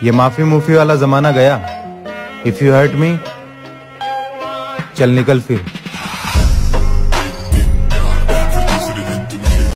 ये माफी मुफी वाला जमाना गया। इफ यू हर्ट मी, चल निकल फिर।